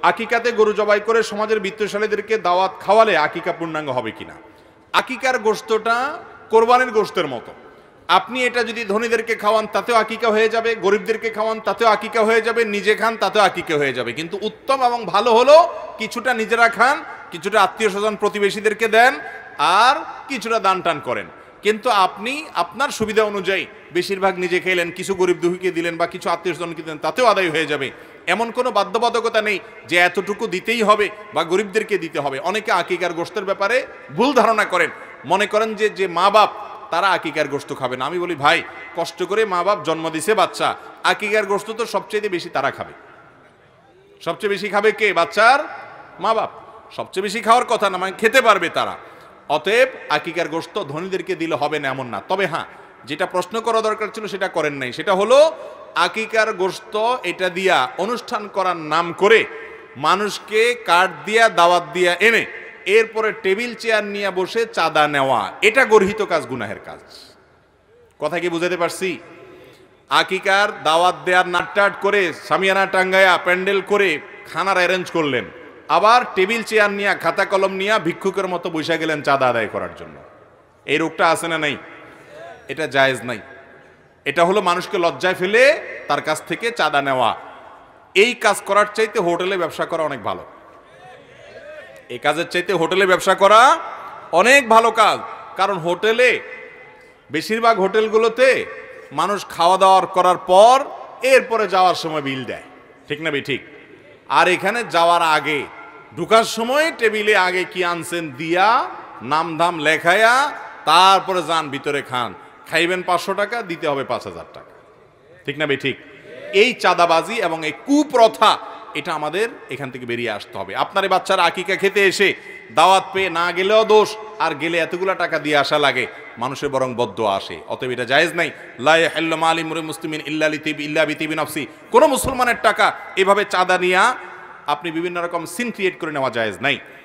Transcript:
আকিকাতে গরু জবাই করে সমাজের বিত্তশালীদেরকে দাওয়াত খাওয়ালে আকিকা পূর্ণাঙ্গ হবে কিনা। আকিকার গোশতটা কোরবানির গোশতের মতো, আপনি এটা যদি ধনীদেরকে খাওয়ান তাতেও আকিকা হয়ে যাবে, গরিবদেরকে খাওয়ান তাতেও আকিকা হয়ে যাবে, নিজে খান তাতেও আকিকা হয়ে যাবে। কিন্তু উত্তম এবং ভালো হলো কিছুটা নিজেরা খান, কিছুটা আত্মীয় স্বজন প্রতিবেশীদেরকে দেন, আর কিছুটা দান টান করেন। কিন্তু আপনি আপনার সুবিধা অনুযায়ী বেশিরভাগ নিজে খেলেন, কিছু গরিব দুঃখীকে দিলেন বা কিছু আত্মীয় স্বজনকে দিলেন, তাতেও আদায় হয়ে যাবে। এমন কোনো বাধ্যবাধকতা নেই যে এতটুকু দিতেই হবে বা গরিবদেরকে দিতে হবে। অনেকে আকিকার গোশতের ব্যাপারে ভুল ধারণা করেন, মনে করেন যে মা বাপ তারা আকিকার গোশত খাবে না। আমি বলি ভাই, কষ্ট করে মা বাপ জন্ম দিছে বাচ্চা, আকিকার গোশত তো সবচেয়ে বেশি তারা খাবে। সবচেয়ে বেশি খাবে কে? বাচ্চার মা বাপ। সবচেয়ে বেশি খাওয়ার কথা না, মানে খেতে পারবে তারা। অতএব আকিকার গোশত ধনীদেরকে দিলে হবে না এমন না। তবে হ্যাঁ, যেটা প্রশ্ন করা দরকার ছিল সেটা করেন নাই, সেটা হলো আকিকার গোশত এটা দিয়া অনুষ্ঠান করার নাম করে মানুষকে কার্ড দিয়া দাওয়াত দিয়া এনে এরপরে টেবিল চেয়ার নিয়ে বসে চাঁদা নেওয়া, এটা গর্হিত কাজ, গুনাহের কাজ। কথা কি বুঝাতে পারছি? আকিকার দাওয়াত দেওয়ার নাটটাট করে সামিয়ানা টাঙ্গায়া প্যান্ডেল করে খানার অ্যারেঞ্জ করলেন, আবার টেবিল চেয়ার নিয়ে খাতা কলম নিয়ে ভিক্ষুকের মতো বসে গেলেন চাঁদা আদায় করার জন্য। এই রোগটা আছে না নাই? এটা জায়েজ নাই। এটা হলো মানুষকে লজ্জায় ফেলে তার কাছ থেকে চাঁদা নেওয়া। এই কাজ করার চাইতে হোটেলে ব্যবসা করা অনেক ভালো। এই কাজের চাইতে হোটেলে ব্যবসা করা অনেক ভালো কাজ। কারণ হোটেলে, বেশিরভাগ হোটেলগুলোতে মানুষ খাওয়া দাওয়া করার পর এরপরে যাওয়ার সময় বিল দেয়, ঠিক না ভাই? ঠিক। আর এখানে যাওয়ার আগে ঢুকার সময় টেবিলে আগে কি আনছেন দিয়া নাম ধাম লেখায়া তারপরে যান ভিতরে খান। খাইবেন 500 টাকা, দিতে হবে 5000 টাকা, ঠিক না ভাই? ঠিক। এই চাঁদাবাজি এবং এই কুপ্রথা, এটা আমাদের এখান থেকে বেরিয়ে আসতে হবে। আপনার এই বাচ্চারা আকিকা খেতে এসে দাওয়াত পেয়ে না গেলেও দোষ, আর গেলে এতগুলা টাকা দিয়ে আসা লাগে, মানুষের বরং বদদোয়া আসে। অতএব এটা জায়েজ নাই। লা ইয়াহিল্লু মাল ইমরিন মুসলিমিন ইল্লা বিতিবি নাফসি। কোন মুসলমানের টাকা এভাবে চাঁদা নিয়া আপনি বিভিন্ন রকম সিন ক্রিয়েট করে নেওয়া জায়েজ নাই।